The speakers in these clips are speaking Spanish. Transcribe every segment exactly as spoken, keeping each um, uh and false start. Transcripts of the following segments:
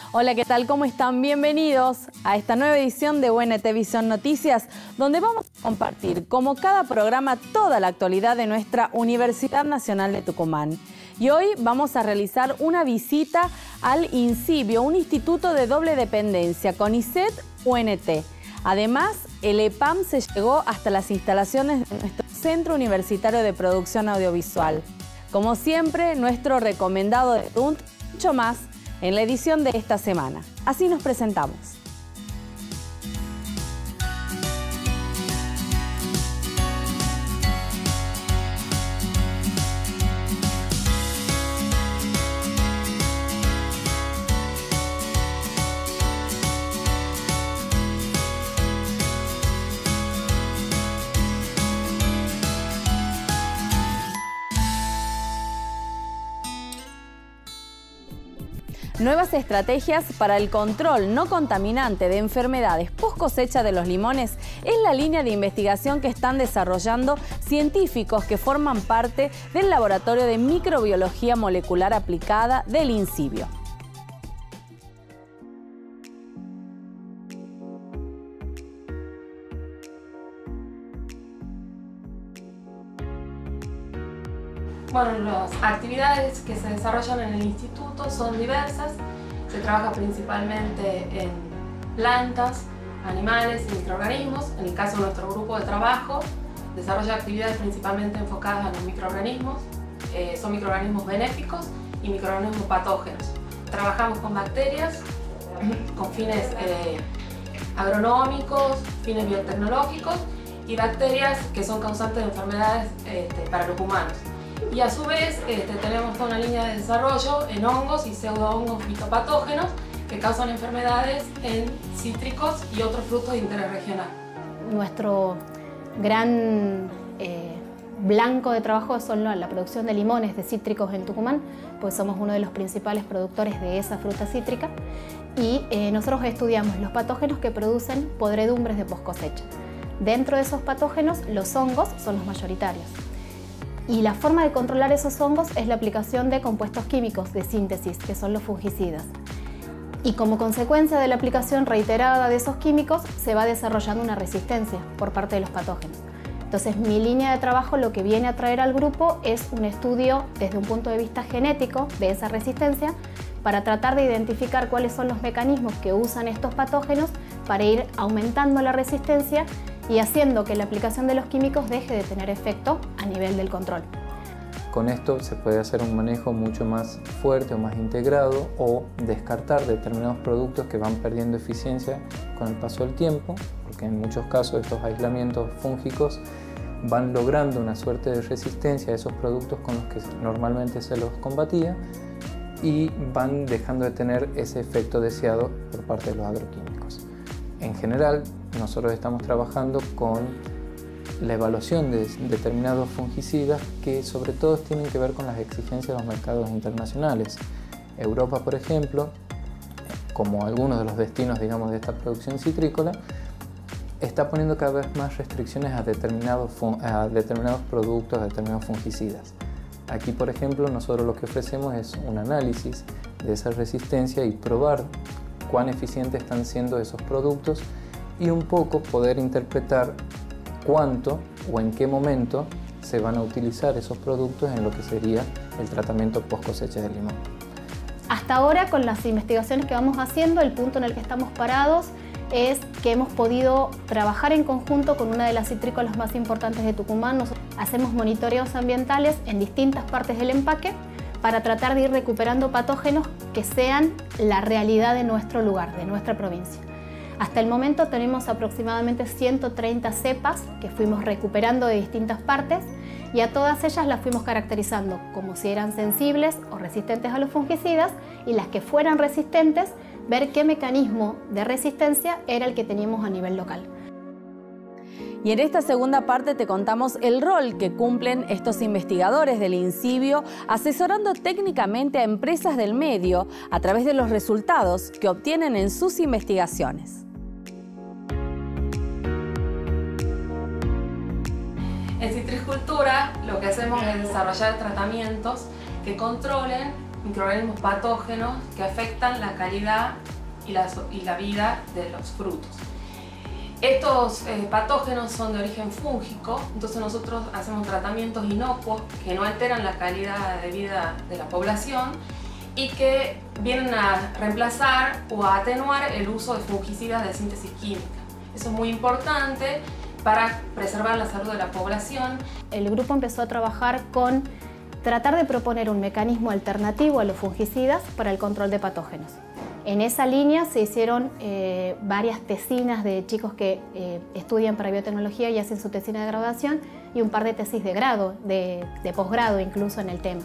Hola, ¿qué tal? ¿Cómo están? Bienvenidos a esta nueva edición de U N T Visión Noticias, donde vamos a compartir, como cada programa, toda la actualidad de nuestra Universidad Nacional de Tucumán. Y hoy vamos a realizar una visita al INCIBio, un instituto de doble dependencia, CONICET U N T. Además, el E P A M se llegó hasta las instalaciones de nuestro Centro Universitario de Producción Audiovisual. Como siempre, nuestro recomendado de T U N T, mucho más en la edición de esta semana. Así nos presentamos. Nuevas estrategias para el control no contaminante de enfermedades post cosecha de los limones es la línea de investigación que están desarrollando científicos que forman parte del Laboratorio de Microbiología Molecular Aplicada del INCIBio. Bueno, las actividades que se desarrollan en el instituto son diversas. Se trabaja principalmente en plantas, animales y microorganismos. En el caso de nuestro grupo de trabajo, desarrolla actividades principalmente enfocadas a los microorganismos. Eh, son microorganismos benéficos y microorganismos patógenos. Trabajamos con bacterias con fines eh, agronómicos, fines biotecnológicos y bacterias que son causantes de enfermedades este, para los humanos. Y a su vez este, tenemos toda una línea de desarrollo en hongos y pseudohongos fitopatógenos que causan enfermedades en cítricos y otros frutos de interés regional. Nuestro gran eh, blanco de trabajo son la, la producción de limones de cítricos en Tucumán, pues somos uno de los principales productores de esa fruta cítrica y eh, nosotros estudiamos los patógenos que producen podredumbres de post cosecha. Dentro de esos patógenos, los hongos son los mayoritarios. Y la forma de controlar esos hongos es la aplicación de compuestos químicos de síntesis, que son los fungicidas. Y como consecuencia de la aplicación reiterada de esos químicos, se va desarrollando una resistencia por parte de los patógenos. Entonces, mi línea de trabajo lo que viene a traer al grupo es un estudio desde un punto de vista genético de esa resistencia para tratar de identificar cuáles son los mecanismos que usan estos patógenos para ir aumentando la resistencia y haciendo que la aplicación de los químicos deje de tener efecto a nivel del control. Con esto se puede hacer un manejo mucho más fuerte o más integrado o descartar determinados productos que van perdiendo eficiencia con el paso del tiempo, porque en muchos casos estos aislamientos fúngicos van logrando una suerte de resistencia a esos productos con los que normalmente se los combatía y van dejando de tener ese efecto deseado por parte de los agroquímicos. En general, nosotros estamos trabajando con la evaluación de determinados fungicidas que sobre todo tienen que ver con las exigencias de los mercados internacionales. Europa, por ejemplo, como algunos de los destinos, digamos, de esta producción citrícola, está poniendo cada vez más restricciones a determinados, a determinados productos, a determinados fungicidas. Aquí, por ejemplo, nosotros lo que ofrecemos es un análisis de esa resistencia y probar cuán eficientes están siendo esos productos y un poco poder interpretar cuánto o en qué momento se van a utilizar esos productos en lo que sería el tratamiento post cosecha de limón. Hasta ahora, con las investigaciones que vamos haciendo, el punto en el que estamos parados es que hemos podido trabajar en conjunto con una de las citrícolas más importantes de Tucumán. Nosotros hacemos monitoreos ambientales en distintas partes del empaque para tratar de ir recuperando patógenos que sean la realidad de nuestro lugar, de nuestra provincia. Hasta el momento tenemos aproximadamente ciento treinta cepas que fuimos recuperando de distintas partes y a todas ellas las fuimos caracterizando como si eran sensibles o resistentes a los fungicidas y las que fueran resistentes, ver qué mecanismo de resistencia era el que teníamos a nivel local. Y en esta segunda parte te contamos el rol que cumplen estos investigadores del INCIBio asesorando técnicamente a empresas del medio a través de los resultados que obtienen en sus investigaciones. En citricultura lo que hacemos es desarrollar tratamientos que controlen microorganismos patógenos que afectan la calidad y la, y la vida de los frutos. Estos eh, patógenos son de origen fúngico, entonces nosotros hacemos tratamientos inocuos que no alteran la calidad de vida de la población y que vienen a reemplazar o a atenuar el uso de fungicidas de síntesis química. Eso es muy importante para preservar la salud de la población. El grupo empezó a trabajar con tratar de proponer un mecanismo alternativo a los fungicidas para el control de patógenos. En esa línea se hicieron eh, varias tesinas de chicos que eh, estudian para biotecnología y hacen su tesina de graduación y un par de tesis de grado, de, de posgrado incluso en el tema.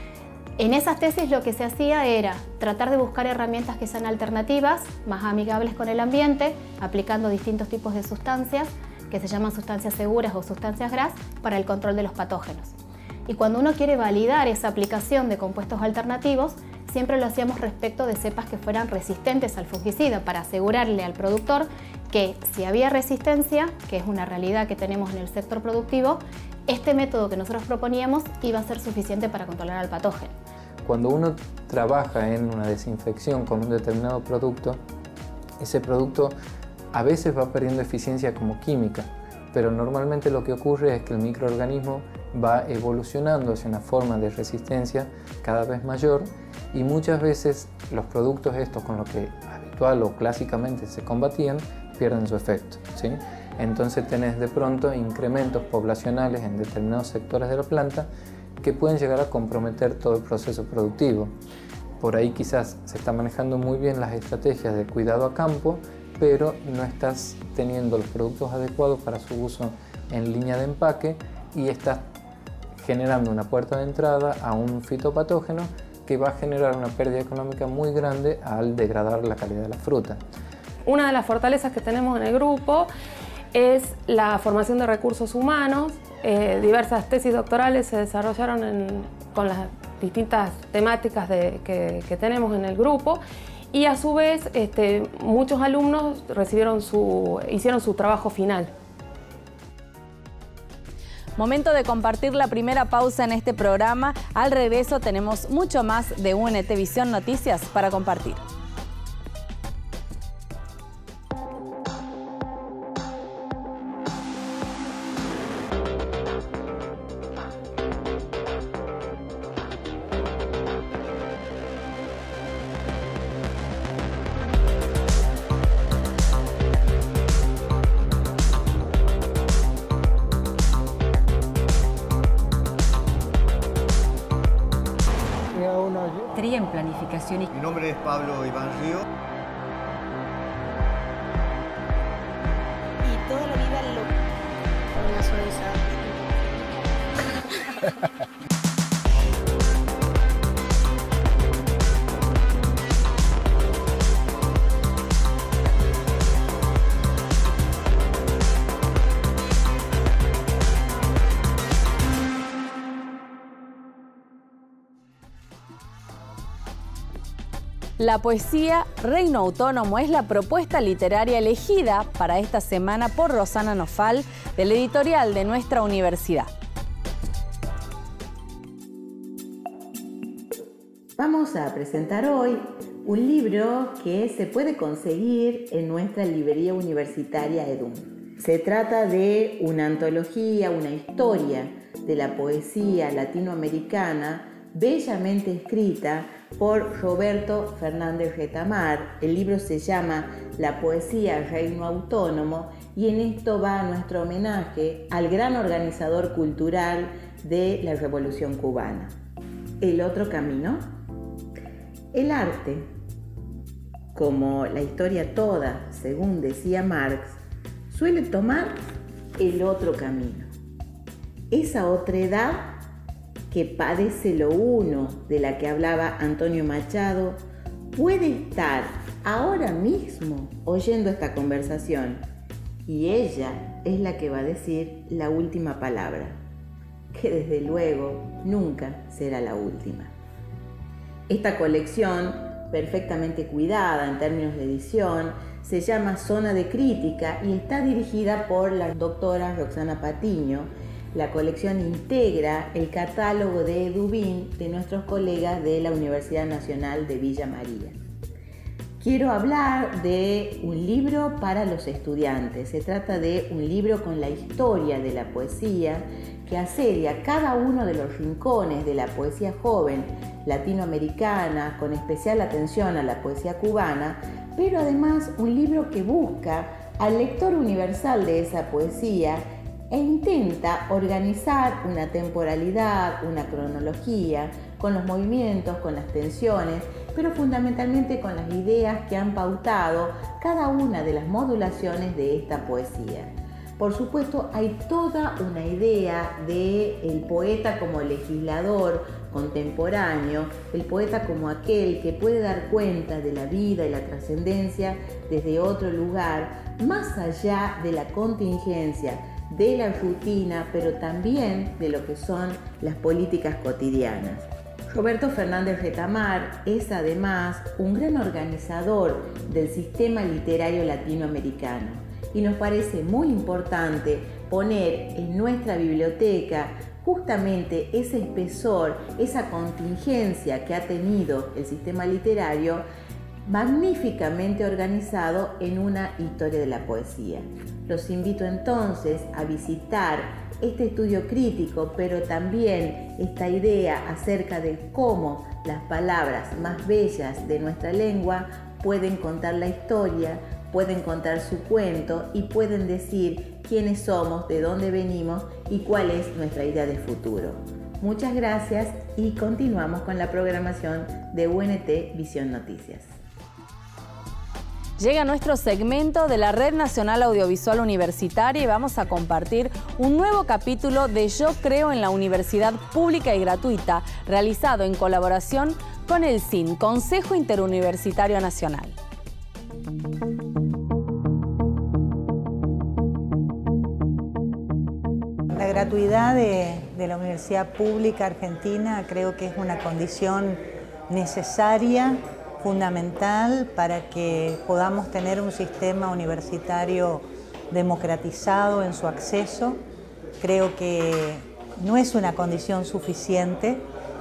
En esas tesis lo que se hacía era tratar de buscar herramientas que sean alternativas, más amigables con el ambiente, aplicando distintos tipos de sustancias que se llaman sustancias seguras o sustancias GRAS para el control de los patógenos. Y cuando uno quiere validar esa aplicación de compuestos alternativos, siempre lo hacíamos respecto de cepas que fueran resistentes al fungicida para asegurarle al productor que si había resistencia, que es una realidad que tenemos en el sector productivo, este método que nosotros proponíamos iba a ser suficiente para controlar al patógeno. Cuando uno trabaja en una desinfección con un determinado producto, ese producto a veces va perdiendo eficiencia como química, pero normalmente lo que ocurre es que el microorganismo va evolucionando hacia una forma de resistencia cada vez mayor y muchas veces los productos estos con los que habitual o clásicamente se combatían pierden su efecto, ¿sí? Entonces tenés de pronto incrementos poblacionales en determinados sectores de la planta que pueden llegar a comprometer todo el proceso productivo. Por ahí quizás se están manejando muy bien las estrategias de cuidado a campo, pero no estás teniendo los productos adecuados para su uso en línea de empaque y estás generando una puerta de entrada a un fitopatógeno que va a generar una pérdida económica muy grande al degradar la calidad de la fruta. Una de las fortalezas que tenemos en el grupo es la formación de recursos humanos. Eh, diversas tesis doctorales se desarrollaron en, con las distintas temáticas de, que, que tenemos en el grupo y a su vez este, muchos alumnos recibieron su, hicieron su trabajo final. Momento de compartir la primera pausa en este programa. Al regreso tenemos mucho más de U N T Visión Noticias para compartir. En planificación. Mi nombre es Pablo Iván Río. Y toda la vida lo... Hola, soy Isa. La poesía Reino Autónomo es la propuesta literaria elegida para esta semana por Rosana Nofal, del editorial de nuestra universidad. Vamos a presentar hoy un libro que se puede conseguir en nuestra librería universitaria EDUM. Se trata de una antología, una historia de la poesía latinoamericana bellamente escrita por Roberto Fernández Retamar. El libro se llama La poesía Reino Autónomo y en esto va nuestro homenaje al gran organizador cultural de la Revolución Cubana. El otro camino. El arte, como la historia toda, según decía Marx, suele tomar el otro camino. Esa otredad que padece lo uno, de la que hablaba Antonio Machado, puede estar ahora mismo oyendo esta conversación y ella es la que va a decir la última palabra, que desde luego nunca será la última. Esta colección, perfectamente cuidada en términos de edición, se llama Zona de Crítica y está dirigida por la doctora Roxana Patiño, La colección integra el catálogo de Edubin de nuestros colegas de la Universidad Nacional de Villa María. Quiero hablar de un libro para los estudiantes. Se trata de un libro con la historia de la poesía que asedia cada uno de los rincones de la poesía joven latinoamericana, con especial atención a la poesía cubana, pero además un libro que busca al lector universal de esa poesía e intenta organizar una temporalidad, una cronología, con los movimientos, con las tensiones, pero fundamentalmente con las ideas que han pautado cada una de las modulaciones de esta poesía. Por supuesto, hay toda una idea del poeta como legislador contemporáneo, el poeta como aquel que puede dar cuenta de la vida y la trascendencia desde otro lugar, más allá de la contingencia, de la rutina, pero también de lo que son las políticas cotidianas. Roberto Fernández Retamar es además un gran organizador del sistema literario latinoamericano y nos parece muy importante poner en nuestra biblioteca justamente ese espesor, esa contingencia que ha tenido el sistema literario magníficamente organizado en una historia de la poesía. Los invito entonces a visitar este estudio crítico, pero también esta idea acerca de cómo las palabras más bellas de nuestra lengua pueden contar la historia, pueden contar su cuento y pueden decir quiénes somos, de dónde venimos y cuál es nuestra idea de futuro. Muchas gracias y continuamos con la programación de U N T Visión Noticias. Llega nuestro segmento de la Red Nacional Audiovisual Universitaria y vamos a compartir un nuevo capítulo de Yo Creo en la Universidad Pública y Gratuita, realizado en colaboración con el C I N, Consejo Interuniversitario Nacional. La gratuidad de, de la Universidad Pública Argentina creo que es una condición necesaria, fundamental para que podamos tener un sistema universitario democratizado en su acceso. Creo que no es una condición suficiente,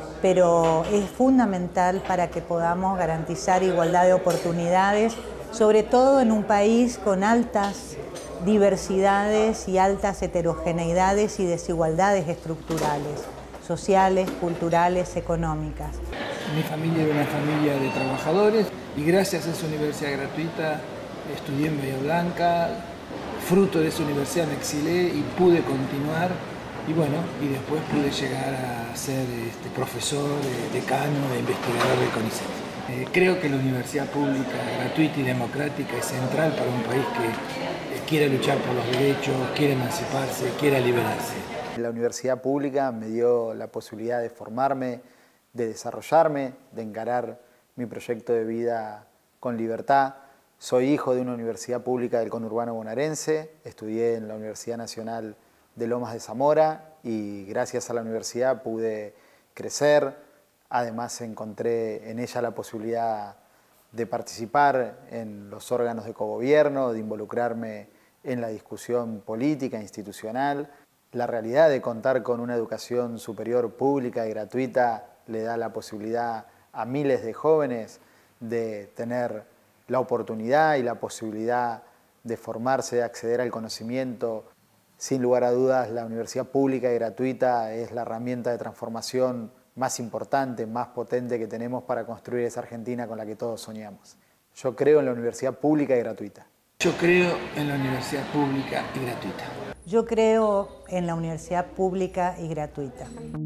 pero es fundamental para que podamos garantizar igualdad de oportunidades, sobre todo en un país con altas diversidades y altas heterogeneidades y desigualdades estructurales, sociales, culturales, económicas. Mi familia era una familia de trabajadores y gracias a esa universidad gratuita estudié en Bahía Blanca, fruto de esa universidad me exilé y pude continuar y bueno, y después pude llegar a ser este, profesor, decano e investigador del CONICET. Eh, creo que la universidad pública, gratuita y democrática es central para un país que eh, quiere luchar por los derechos, quiere emanciparse, quiere liberarse. La universidad pública me dio la posibilidad de formarme, de desarrollarme, de encarar mi proyecto de vida con libertad. Soy hijo de una universidad pública del conurbano bonaerense, estudié en la Universidad Nacional de Lomas de Zamora y gracias a la universidad pude crecer. Además encontré en ella la posibilidad de participar en los órganos de cogobierno, de involucrarme en la discusión política e institucional. La realidad de contar con una educación superior pública y gratuita le da la posibilidad a miles de jóvenes de tener la oportunidad y la posibilidad de formarse, de acceder al conocimiento. Sin lugar a dudas, la universidad pública y gratuita es la herramienta de transformación más importante, más potente que tenemos para construir esa Argentina con la que todos soñamos. Yo creo en la universidad pública y gratuita. Yo creo en la universidad pública y gratuita. Yo creo en la universidad pública y gratuita.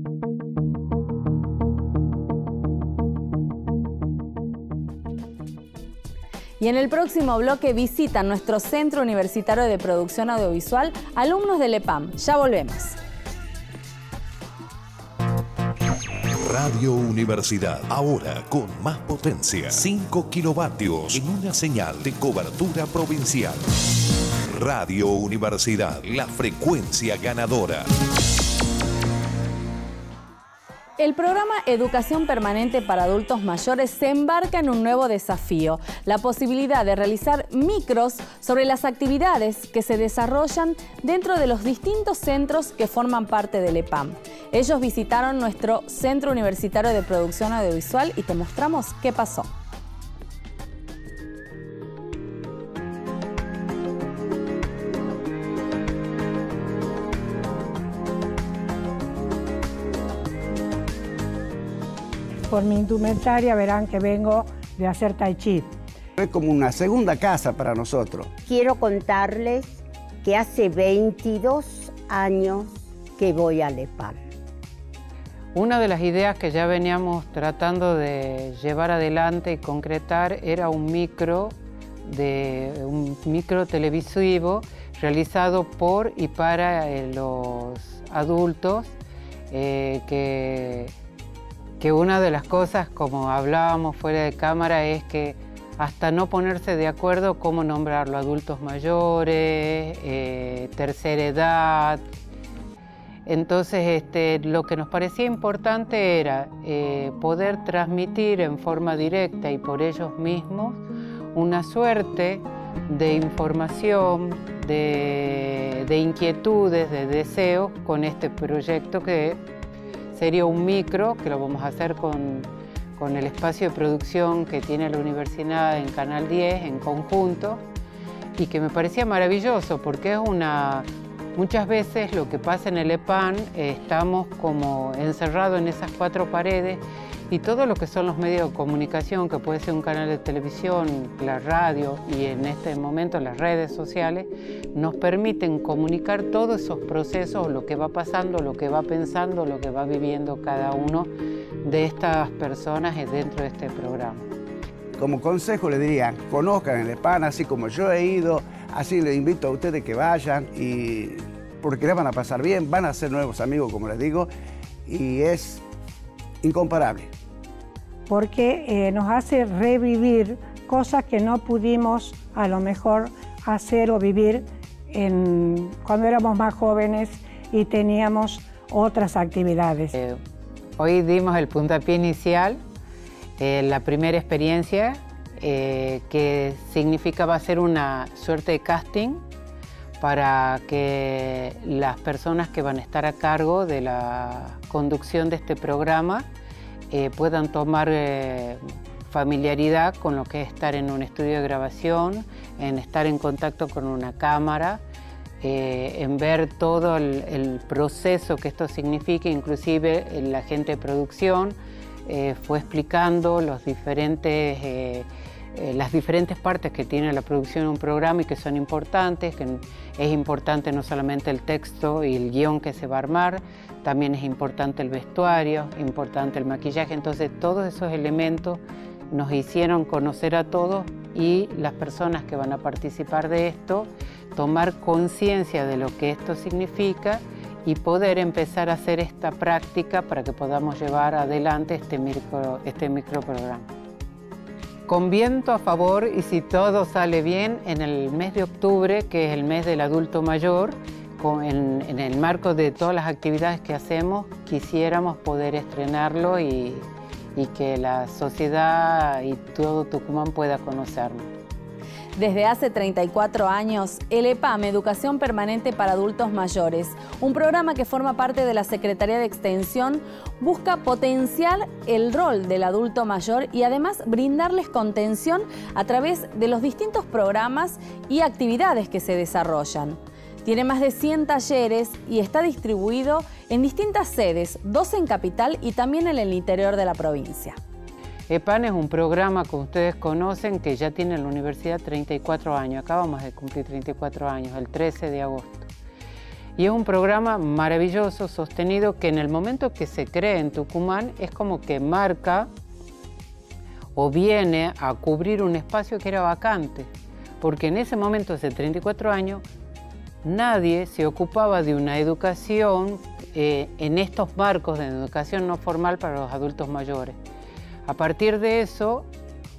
Y en el próximo bloque visitan nuestro Centro Universitario de Producción Audiovisual alumnos del E P A M. Ya volvemos. Radio Universidad, ahora con más potencia, cinco kilovatios en una señal de cobertura provincial. Radio Universidad, la frecuencia ganadora. El programa Educación Permanente para Adultos Mayores se embarca en un nuevo desafío, la posibilidad de realizar micros sobre las actividades que se desarrollan dentro de los distintos centros que forman parte del E P A M. Ellos visitaron nuestro Centro Universitario de Producción Audiovisual y te mostramos qué pasó. Por mi indumentaria verán que vengo de hacer tai chi. Es como una segunda casa para nosotros. Quiero contarles que hace veintidós años que voy al E P A M. Una de las ideas que ya veníamos tratando de llevar adelante y concretar era un micro, de, un micro televisivo realizado por y para eh, los adultos eh, que que una de las cosas, como hablábamos fuera de cámara, es que hasta no ponerse de acuerdo cómo nombrarlo, adultos mayores, eh, tercera edad. Entonces, este, lo que nos parecía importante era eh, poder transmitir en forma directa y por ellos mismos una suerte de información, de, de inquietudes, de deseos con este proyecto que sería un micro, que lo vamos a hacer con, con el espacio de producción que tiene la universidad en Canal diez en conjunto, y que me parecía maravilloso porque es una... Muchas veces lo que pasa en el E P A M, eh, estamos como encerrados en esas cuatro paredes y todo lo que son los medios de comunicación, que puede ser un canal de televisión, la radio y en este momento las redes sociales, nos permiten comunicar todos esos procesos, lo que va pasando, lo que va pensando, lo que va viviendo cada uno de estas personas dentro de este programa. Como consejo le diría, conozcan el E P A M así como yo he ido, así les invito a ustedes que vayan, y porque les van a pasar bien, van a hacer nuevos amigos, como les digo, y es incomparable. Porque eh, nos hace revivir cosas que no pudimos a lo mejor hacer o vivir en, cuando éramos más jóvenes y teníamos otras actividades. Eh, hoy dimos el puntapié inicial, eh, la primera experiencia, eh, que significa va a ser una suerte de casting para que las personas que van a estar a cargo de la conducción de este programa eh, puedan tomar eh, familiaridad con lo que es estar en un estudio de grabación, en estar en contacto con una cámara, eh, en ver todo el, el proceso que esto significa. Inclusive la gente de producción eh, fue explicando los diferentes, eh, eh, las diferentes partes que tiene la producción de un programa y que son importantes, que es importante no solamente el texto y el guión que se va a armar, también es importante el vestuario, importante el maquillaje. Entonces todos esos elementos nos hicieron conocer a todos y las personas que van a participar de esto, tomar conciencia de lo que esto significa y poder empezar a hacer esta práctica para que podamos llevar adelante este micro, este microprograma. Con viento a favor, y si todo sale bien, en el mes de octubre, que es el mes del adulto mayor, con, en, en el marco de todas las actividades que hacemos, quisiéramos poder estrenarlo y, y que la sociedad y todo Tucumán pueda conocerlo. Desde hace treinta y cuatro años, el E P A M, Educación Permanente para Adultos Mayores, un programa que forma parte de la Secretaría de Extensión, busca potenciar el rol del adulto mayor y además brindarles contención a través de los distintos programas y actividades que se desarrollan. Tiene más de cien talleres y está distribuido en distintas sedes, dos en Capital y también en el interior de la provincia. E P A M es un programa que ustedes conocen que ya tiene en la universidad treinta y cuatro años. Acabamos de cumplir treinta y cuatro años, el trece de agosto. Y es un programa maravilloso, sostenido, que en el momento que se cree en Tucumán es como que marca o viene a cubrir un espacio que era vacante. Porque en ese momento, hace treinta y cuatro años, nadie se ocupaba de una educación eh, en estos marcos de educación no formal para los adultos mayores. A partir de eso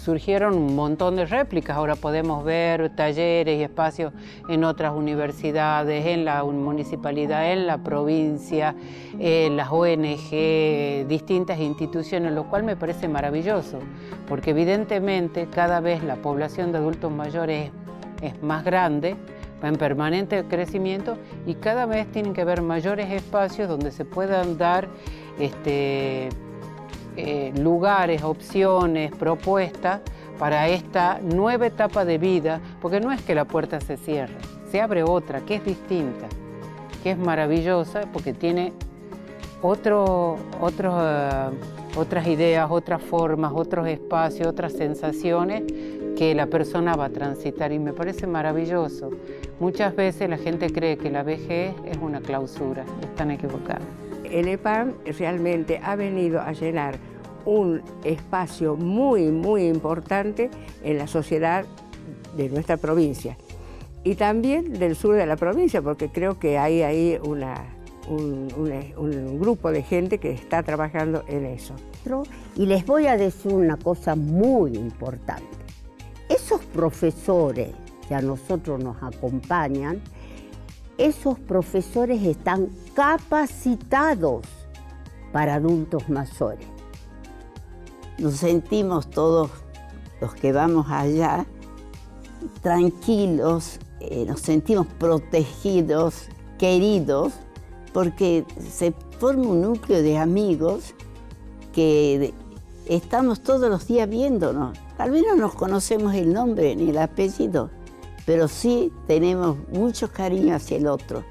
surgieron un montón de réplicas. Ahora podemos ver talleres y espacios en otras universidades, en la municipalidad, en la provincia, en las O N G, distintas instituciones, lo cual me parece maravilloso, porque evidentemente cada vez la población de adultos mayores es, es más grande, va en permanente crecimiento y cada vez tienen que haber mayores espacios donde se puedan dar este, eh, lugares, opciones, propuestas para esta nueva etapa de vida, porque no es que la puerta se cierre, se abre otra que es distinta, que es maravillosa porque tiene otro, otros, uh, otras ideas, otras formas, otros espacios, otras sensaciones que la persona va a transitar y me parece maravilloso. Muchas veces la gente cree que la vejez es una clausura, están equivocados. El E P A M realmente ha venido a llenar un espacio muy, muy importante en la sociedad de nuestra provincia y también del sur de la provincia, porque creo que hay ahí una, un, un, un grupo de gente que está trabajando en eso. Y les voy a decir una cosa muy importante. Esos profesores que a nosotros nos acompañan, esos profesores están capacitados para adultos mayores. Nos sentimos todos los que vamos allá tranquilos, eh, nos sentimos protegidos, queridos, porque se forma un núcleo de amigos que estamos todos los días viéndonos. Tal vez no nos conocemos el nombre ni el apellido, pero sí tenemos mucho cariño hacia el otro.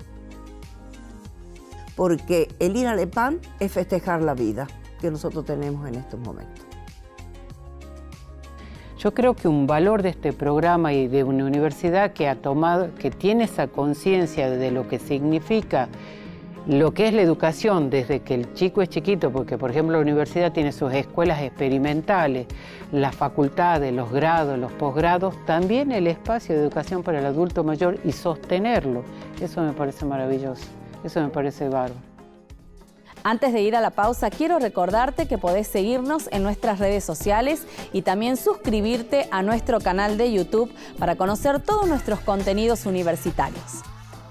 Porque el ir al E P A M es festejar la vida que nosotros tenemos en estos momentos. Yo creo que un valor de este programa y de una universidad que ha tomado, que tiene esa conciencia de lo que significa lo que es la educación desde que el chico es chiquito, porque por ejemplo la universidad tiene sus escuelas experimentales, las facultades, los grados, los posgrados, también el espacio de educación para el adulto mayor y sostenerlo. Eso me parece maravilloso, eso me parece bárbaro. Antes de ir a la pausa, quiero recordarte que podés seguirnos en nuestras redes sociales y también suscribirte a nuestro canal de YouTube para conocer todos nuestros contenidos universitarios.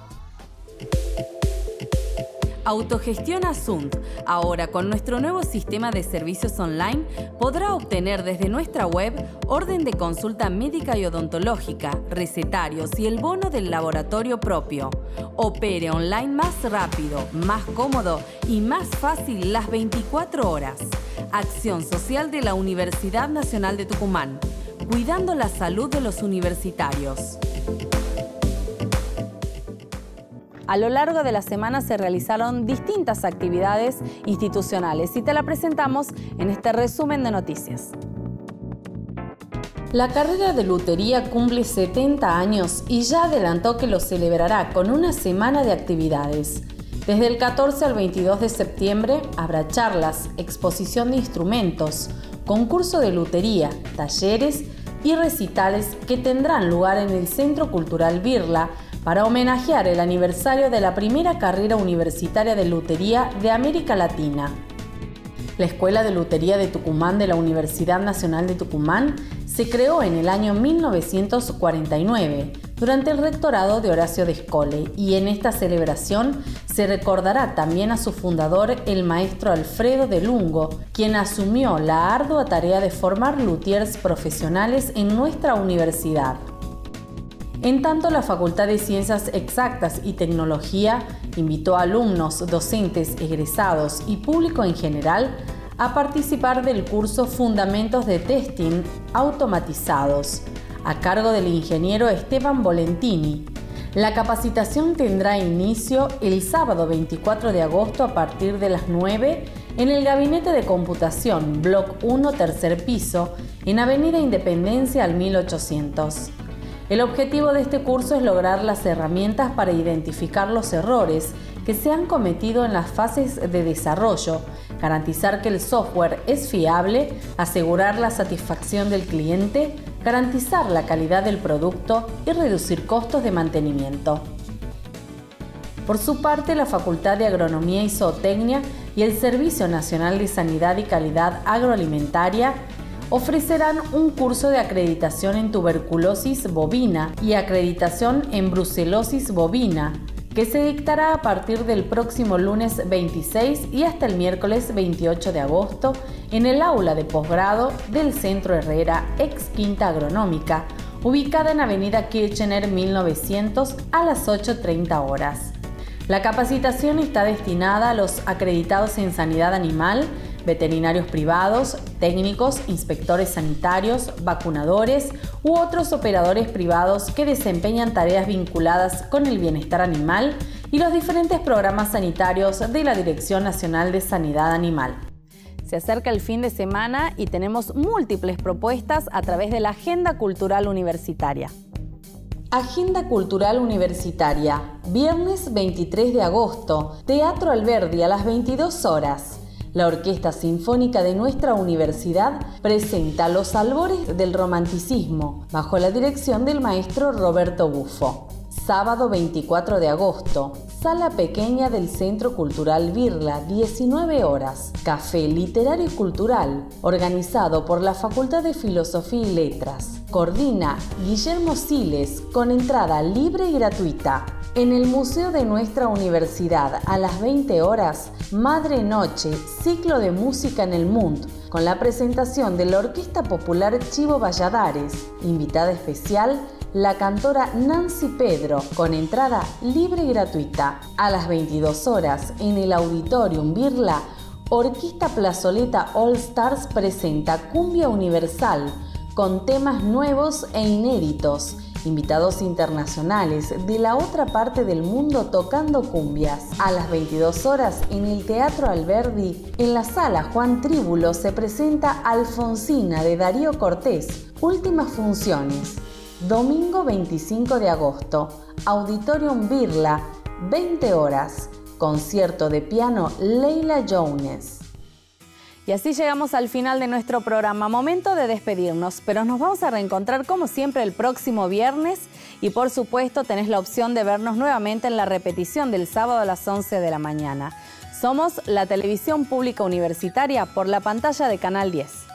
Autogestión Asunt. Ahora, con nuestro nuevo sistema de servicios online, podrá obtener desde nuestra web orden de consulta médica y odontológica, recetarios y el bono del laboratorio propio. Opere online más rápido, más cómodo y más fácil las veinticuatro horas. Acción social de la Universidad Nacional de Tucumán, cuidando la salud de los universitarios. A lo largo de la semana se realizaron distintas actividades institucionales y te la presentamos en este resumen de noticias. La carrera de lutería cumple setenta años y ya adelantó que lo celebrará con una semana de actividades. Desde el catorce al veintidós de septiembre habrá charlas, exposición de instrumentos, concurso de lutería, talleres y recitales que tendrán lugar en el Centro Cultural Birla, para homenajear el aniversario de la primera carrera universitaria de lutería de América Latina. La Escuela de Lutería de Tucumán de la Universidad Nacional de Tucumán se creó en el año mil novecientos cuarenta y nueve, durante el rectorado de Horacio de Escole, y en esta celebración se recordará también a su fundador, el maestro Alfredo de Lungo, quien asumió la ardua tarea de formar luthiers profesionales en nuestra universidad. En tanto, la Facultad de Ciencias Exactas y Tecnología invitó a alumnos, docentes, egresados y público en general a participar del curso Fundamentos de Testing Automatizados, a cargo del ingeniero Esteban Volentini. La capacitación tendrá inicio el sábado veinticuatro de agosto a partir de las nueve en el Gabinete de Computación, Bloc uno, tercer piso, en Avenida Independencia al mil ochocientos. El objetivo de este curso es lograr las herramientas para identificar los errores que se han cometido en las fases de desarrollo, garantizar que el software es fiable, asegurar la satisfacción del cliente, garantizar la calidad del producto y reducir costos de mantenimiento. Por su parte, la Facultad de Agronomía y Zootecnia y el Servicio Nacional de Sanidad y Calidad Agroalimentaria ofrecerán un curso de acreditación en tuberculosis bovina y acreditación en brucelosis bovina, que se dictará a partir del próximo lunes veintiséis y hasta el miércoles veintiocho de agosto en el aula de posgrado del Centro Herrera, ex Quinta Agronómica, ubicada en Avenida Kirchner mil novecientos a las ocho treinta horas. La capacitación está destinada a los acreditados en sanidad animal, veterinarios privados, técnicos, inspectores sanitarios, vacunadores u otros operadores privados que desempeñan tareas vinculadas con el bienestar animal y los diferentes programas sanitarios de la Dirección Nacional de Sanidad Animal. Se acerca el fin de semana y tenemos múltiples propuestas a través de la Agenda Cultural Universitaria. Agenda Cultural Universitaria, viernes veintitrés de agosto, Teatro Alberdi a las veintidós horas. La Orquesta Sinfónica de nuestra universidad presenta Los albores del romanticismo, bajo la dirección del maestro Roberto Buffo. Sábado veinticuatro de agosto, Sala Pequeña del Centro Cultural Birla, diecinueve horas. Café Literario y Cultural, organizado por la Facultad de Filosofía y Letras. Coordina Guillermo Siles, con entrada libre y gratuita. En el Museo de nuestra universidad, a las veinte horas, Madre Noche, ciclo de música en el Mundo, con la presentación de la Orquesta Popular Chivo Valladares. Invitada especial, la cantora Nancy Pedro, con entrada libre y gratuita. A las veintidós horas, en el Auditorium Birla, Orquesta Plazoleta All Stars presenta Cumbia Universal, con temas nuevos e inéditos. Invitados internacionales de la otra parte del mundo tocando cumbias. A las veintidós horas, en el Teatro Alberdi, en la Sala Juan Tríbulo, se presenta Alfonsina de Darío Cortés, últimas funciones. Domingo veinticinco de agosto, Auditorium Birla, veinte horas. Concierto de piano Leila Jones. Y así llegamos al final de nuestro programa. Momento de despedirnos, pero nos vamos a reencontrar como siempre el próximo viernes y por supuesto tenés la opción de vernos nuevamente en la repetición del sábado a las once de la mañana. Somos la Televisión Pública Universitaria por la pantalla de Canal diez.